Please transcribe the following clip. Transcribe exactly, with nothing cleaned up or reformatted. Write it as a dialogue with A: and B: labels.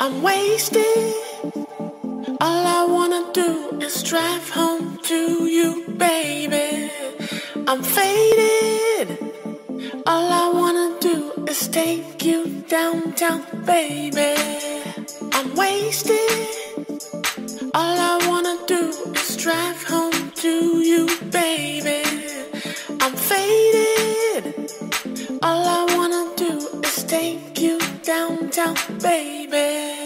A: I'm wasted. All I wanna do is drive home to you, baby. I'm faded. All I wanna do is take you downtown, baby. I'm wasted. All I wanna do is drive home to you, baby. I'm faded. All I wanna do is take you downtown, baby.